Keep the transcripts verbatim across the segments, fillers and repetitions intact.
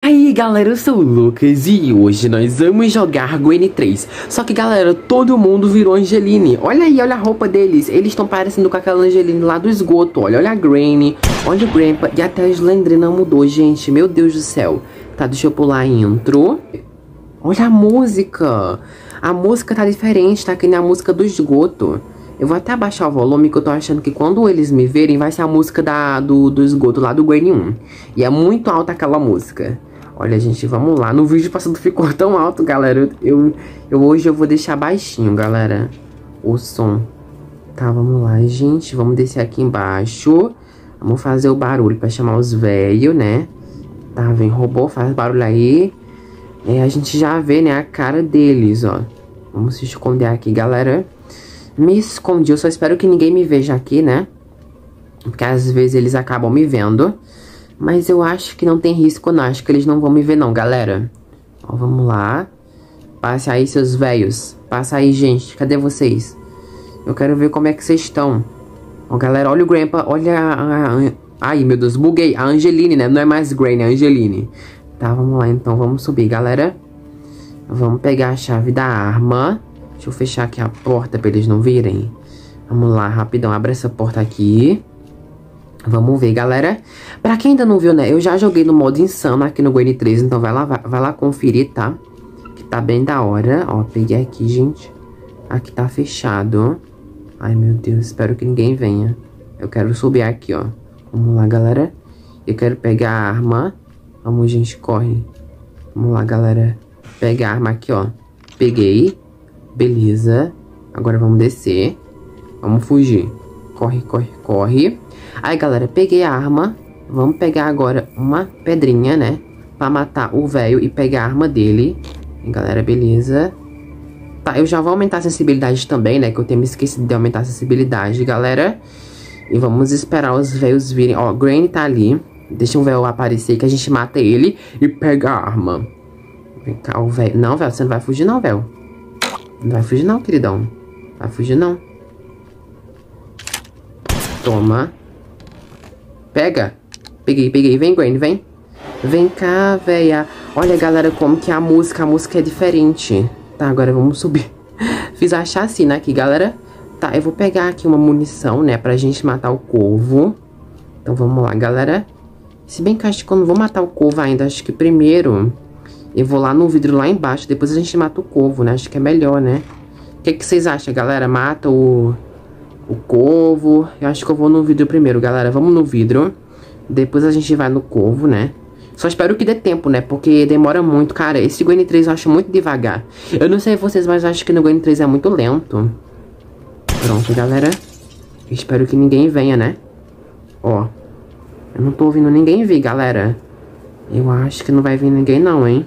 aí galera, eu sou o Lucas e hoje nós vamos jogar Gwen três. Só que galera, todo mundo virou Angeline. Olha aí, olha a roupa deles. Eles estão parecendo com aquela Angeline lá do esgoto. Olha, olha a Granny, olha o Grandpa. E até a Slendrina mudou, gente. Meu Deus do céu. Tá, deixa eu pular a intro. Olha a música. A música tá diferente, tá? Que nem a música do esgoto. Eu vou até abaixar o volume, que eu tô achando que quando eles me verem, vai ser a música da, do, do esgoto lá do Gwen um. E é muito alta aquela música. Olha, gente, vamos lá. No vídeo passado ficou tão alto, galera. Eu, eu hoje eu vou deixar baixinho, galera, o som. Tá, vamos lá, gente. Vamos descer aqui embaixo. Vamos fazer o barulho pra chamar os velhos, né? Tá, vem robô, faz barulho aí. É, a gente já vê, né, a cara deles, ó. Vamos se esconder aqui, galera. Me escondi, eu só espero que ninguém me veja aqui, né? Porque às vezes eles acabam me vendo. Mas eu acho que não tem risco, não. Acho que eles não vão me ver, não, galera. Ó, vamos lá. Passa aí, seus velhos. Passa aí, gente. Cadê vocês? Eu quero ver como é que vocês estão. Ó, galera, olha o Grandpa. Olha a, a, a... Ai, meu Deus, buguei. A Angeline, né? Não é mais Granny, é a Angeline. Tá, vamos lá, então. Vamos subir, galera. Vamos pegar a chave da arma. Deixa eu fechar aqui a porta pra eles não virem. Vamos lá, rapidão. Abre essa porta aqui. Vamos ver, galera. Pra quem ainda não viu, né? Eu já joguei no modo insano aqui no Gwen três. Então vai lá, vai, vai lá conferir, tá? Que tá bem da hora. Ó, peguei aqui, gente. Aqui tá fechado. Ai, meu Deus. Espero que ninguém venha. Eu quero subir aqui, ó. Vamos lá, galera. Eu quero pegar a arma. Vamos, gente, corre. Vamos lá, galera. Pegar a arma aqui, ó. Peguei. Beleza. Agora vamos descer. Vamos fugir. Corre, corre, corre. Aí, galera, peguei a arma. Vamos pegar agora uma pedrinha, né? Pra matar o velho e pegar a arma dele. E, galera, beleza. Tá, eu já vou aumentar a sensibilidade também, né? Que eu tenho me esquecido de aumentar a sensibilidade, galera. E vamos esperar os velhos virem. Ó, Granny tá ali. Deixa o velho aparecer que a gente mata ele e pega a arma. Vem cá, o velho. Não, velho, você não vai fugir não, velho. Não vai fugir não, queridão. Vai fugir não. Toma. Pega. Peguei, peguei. Vem, Gwen, vem. Vem cá, véia. Olha, galera, como que a música, a música é diferente. Tá, agora vamos subir. Fiz a chacina aqui, galera. Tá, eu vou pegar aqui uma munição, né, pra gente matar o corvo. Então vamos lá, galera. Se bem que acho que eu não vou matar o corvo ainda. Acho que primeiro eu vou lá no vidro lá embaixo. Depois a gente mata o corvo, né? Acho que é melhor, né? O que, que vocês acham, galera? Mata o... o corvo. Eu acho que eu vou no vidro primeiro, galera. Vamos no vidro. Depois a gente vai no corvo, né? Só espero que dê tempo, né? Porque demora muito. Cara, esse Gwen três eu acho muito devagar. Eu não sei vocês, mas eu acho que no Gwen três é muito lento. Pronto, galera. Espero que ninguém venha, né? Ó. Eu não tô ouvindo ninguém vir, galera. Eu acho que não vai vir ninguém não, hein?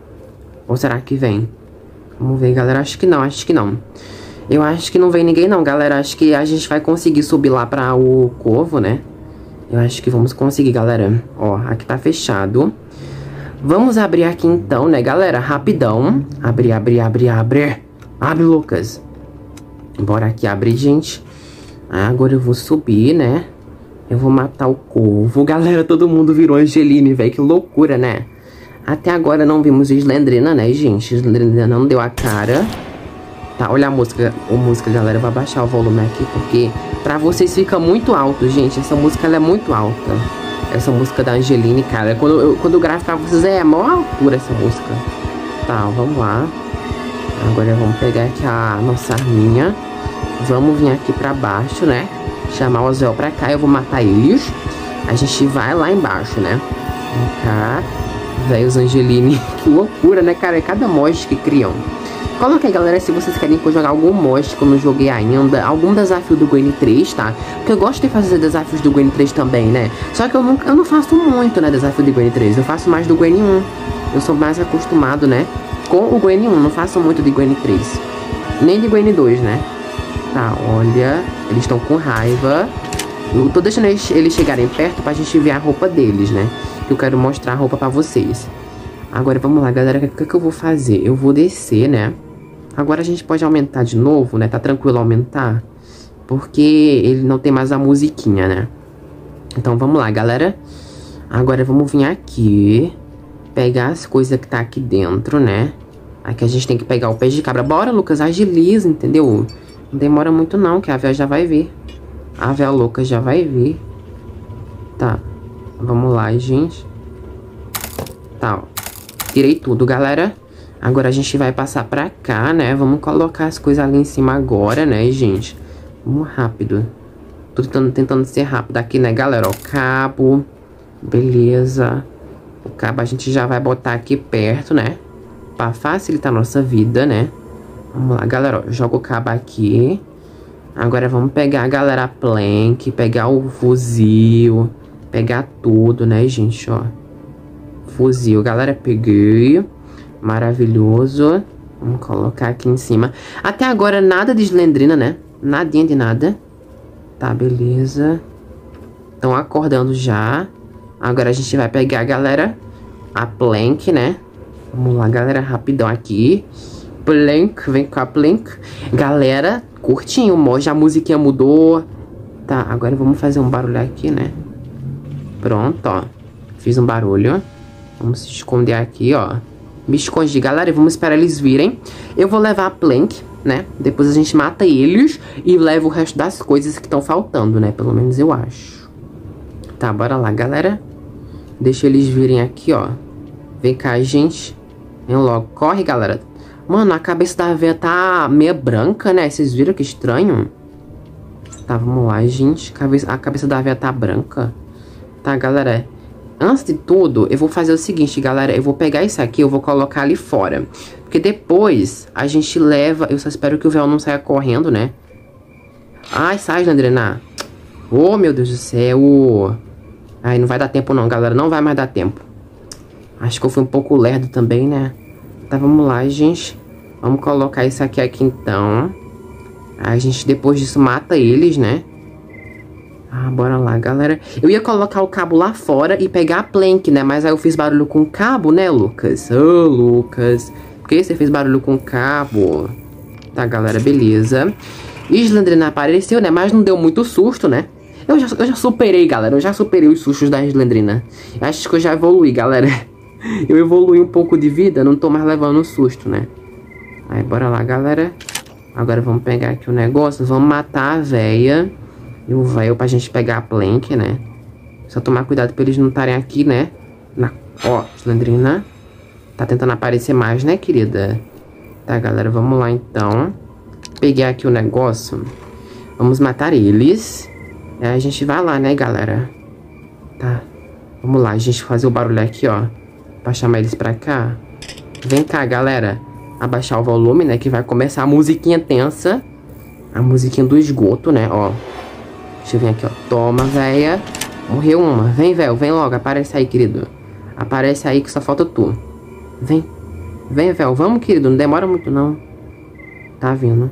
Ou será que vem? Vamos ver, galera. Acho que não, acho que não. Eu acho que não vem ninguém não, galera. Acho que a gente vai conseguir subir lá pra o corvo, né? Eu acho que vamos conseguir, galera. Ó, aqui tá fechado. Vamos abrir aqui então, né, galera? Rapidão. Abrir, abrir, abrir, abrir. Abre, Lucas. Bora aqui abrir, gente. Agora eu vou subir, né? Eu vou matar o corvo. Galera, todo mundo virou Angeline, velho. Que loucura, né? Até agora não vimos Slendrina, né, gente? Slendrina não deu a cara. Tá, olha a música. A música, galera. Eu vou abaixar o volume aqui, porque pra vocês fica muito alto, gente. Essa música, ela é muito alta. Essa música da Angeline, cara. Quando eu, quando eu gravo pra vocês, é a maior altura essa música. Tá, vamos lá. Agora vamos pegar aqui a nossa arminha. Vamos vir aqui pra baixo, né? Chamar os véus pra cá, eu vou matar eles. A gente vai lá embaixo, né? Vem cá. Véios Angeline. Que loucura, né, cara? É cada mod que criam. Coloca aí, galera, se vocês querem que eu jogar algum mod que eu não joguei ainda. Algum desafio do Gwen três, tá? Porque eu gosto de fazer desafios do Gwen três também, né? Só que eu não, eu não faço muito, né, desafio do Gwen três. Eu faço mais do Gwen um. Eu sou mais acostumado, né, com o Gwen um. Não faço muito de Gwen três. Nem de Gwen dois, né? Tá, olha, eles estão com raiva. Eu tô deixando eles, eles chegarem perto pra gente ver a roupa deles, né? Eu quero mostrar a roupa pra vocês. Agora, vamos lá, galera. O que, que eu vou fazer? Eu vou descer, né? Agora a gente pode aumentar de novo, né? Tá tranquilo aumentar? Porque ele não tem mais a musiquinha, né? Então, vamos lá, galera. Agora, vamos vir aqui. pegar as coisas que tá aqui dentro, né? Aqui a gente tem que pegar o peixe de cabra. Bora, Lucas, agiliza, entendeu? Não demora muito não, que a véia já vai vir. A véia louca já vai vir. Tá, vamos lá, gente. Tá, ó. Tirei tudo, galera. Agora a gente vai passar pra cá, né? Vamos colocar as coisas ali em cima agora, né, gente? Vamos rápido. Tô tentando, tentando ser rápido aqui, né, galera? Ó, cabo. Beleza. O cabo a gente já vai botar aqui perto, né? Pra facilitar a nossa vida, né? Vamos lá, galera, ó. Joga o cabo aqui. Agora vamos pegar, galera, a plank. Pegar o fuzil. Pegar tudo, né, gente, ó. Fuzil, galera, peguei. Maravilhoso. Vamos colocar aqui em cima. Até agora nada de Slendrina, né? Nadinha de nada. Tá, beleza. Estão acordando já. Agora a gente vai pegar, galera, a plank, né? Vamos lá, galera, rapidão aqui. Plank, vem com a plank. Galera, curtinho, já a musiquinha mudou. Tá, agora vamos fazer um barulho aqui, né? Pronto, ó. Fiz um barulho. Vamos se esconder aqui, ó. Me esconde, galera, e vamos esperar eles virem. Eu vou levar a plank, né? Depois a gente mata eles e leva o resto das coisas que estão faltando, né? Pelo menos eu acho. Tá, bora lá, galera. Deixa eles virem aqui, ó. Vem cá, gente. Vem logo. Corre, galera. Mano, a cabeça da véia tá meio branca, né? Vocês viram que estranho? Tá, vamos lá, gente. A cabeça da véia tá branca. Tá, galera. Antes de tudo, eu vou fazer o seguinte, galera. Eu vou pegar isso aqui, eu vou colocar ali fora. Porque depois a gente leva... Eu só espero que o véu não saia correndo, né? Ai, sai, Slendrina. Oh, meu Deus do céu. Ai, não vai dar tempo não, galera. Não vai mais dar tempo. Acho que eu fui um pouco lerdo também, né? Tá, vamos lá, gente. Vamos colocar isso aqui aqui, então. Aí a gente, depois disso, mata eles, né? Ah, bora lá, galera. Eu ia colocar o cabo lá fora e pegar a plank, né? Mas aí eu fiz barulho com o cabo, né, Lucas? Ô, oh, Lucas. Por que você fez barulho com o cabo? Tá, galera, beleza. Slendrina apareceu, né? Mas não deu muito susto, né? Eu já, eu já superei, galera. Eu já superei os sustos da Slendrina. Acho que eu já evolui, galera. Eu evolui um pouco de vida. Não tô mais levando susto, né? Aí, bora lá, galera. Agora vamos pegar aqui o negócio. Vamos matar a véia. E o véio pra gente pegar a plank, né? Só tomar cuidado pra eles não estarem aqui, né? Na... Ó, Slendrina. Tá tentando aparecer mais, né, querida? Tá, galera, vamos lá, então. Peguei aqui o negócio. Vamos matar eles. Aí a gente vai lá, né, galera? Tá. Vamos lá, a gente fazer o barulho aqui, ó. Pra chamar eles pra cá. Vem cá, galera. Abaixar o volume, né? Que vai começar a musiquinha tensa. A musiquinha do esgoto, né, ó. Deixa eu vir aqui, ó. Toma, véia. Morreu uma. Vem, véio. Vem logo. Aparece aí, querido. Aparece aí que só falta tu. Vem. Vem, véio. Vamos, querido. Não demora muito, não. Tá vindo.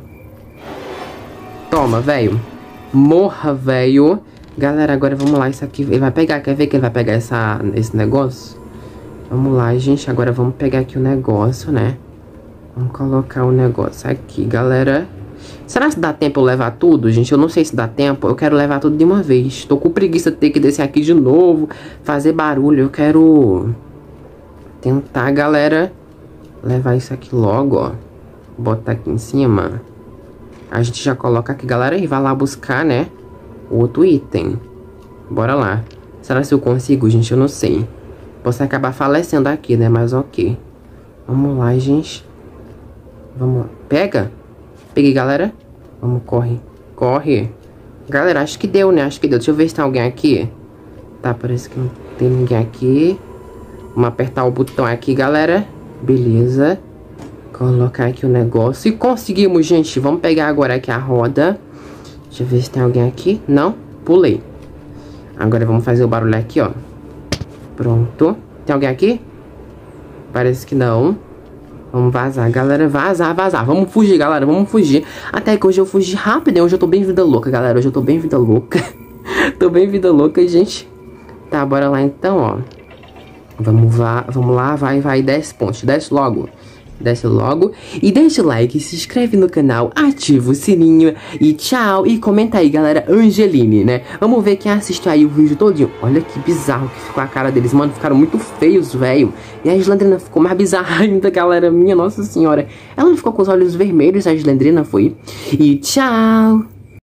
Toma, velho. Morra, velho. Galera, agora vamos lá. Isso aqui ele vai pegar. Quer ver que ele vai pegar essa, esse negócio? Vamos lá, gente. Agora vamos pegar aqui o negócio, né? Vamos colocar o negócio aqui, galera. Será que dá tempo eu levar tudo, gente? Eu não sei se dá tempo. Eu quero levar tudo de uma vez. Tô com preguiça de ter que descer aqui de novo. Fazer barulho. Eu quero tentar, galera, levar isso aqui logo, ó. Botar aqui em cima. A gente já coloca aqui, galera, e vai lá buscar, né, o outro item. Bora lá. Será que eu consigo, gente? Eu não sei. Posso acabar falecendo aqui, né? Mas ok. Vamos lá, gente. Vamos lá. Pega. Peguei, galera. Vamos, corre. Corre. Galera, acho que deu, né? Acho que deu. Deixa eu ver se tem alguém aqui. Tá, parece que não tem ninguém aqui. Vamos apertar o botão aqui, galera. Beleza. Colocar aqui o negócio. E conseguimos, gente. Vamos pegar agora aqui a roda. Deixa eu ver se tem alguém aqui. Não? Pulei. Agora vamos fazer o barulho aqui, ó. Pronto. Tem alguém aqui? Parece que não. Vamos vazar, galera. Vazar, vazar. Vamos fugir, galera. Vamos fugir. Até que hoje eu fugi rápido. Hoje eu tô bem vida louca, galera. Hoje eu tô bem vida louca. Tô bem vida louca, gente. Tá, bora lá então, ó. Vamos, vá, vamos lá. Vai, vai. Desce, ponte. Desce logo. Desce logo. E deixa o like, se inscreve no canal, ativa o sininho. E tchau. E comenta aí, galera. Angeline, né? Vamos ver quem assistiu aí o vídeo todinho. Olha que bizarro que ficou a cara deles, mano. Ficaram muito feios, velho. E a Slenderina ficou mais bizarra ainda, galera. Minha nossa senhora. Ela não ficou com os olhos vermelhos, a Slenderina foi. E tchau.